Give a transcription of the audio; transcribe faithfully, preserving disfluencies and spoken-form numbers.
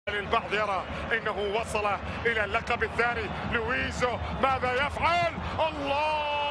البعض يرى انه وصل الى اللقب الثاني. لويزو ماذا يفعل؟ الله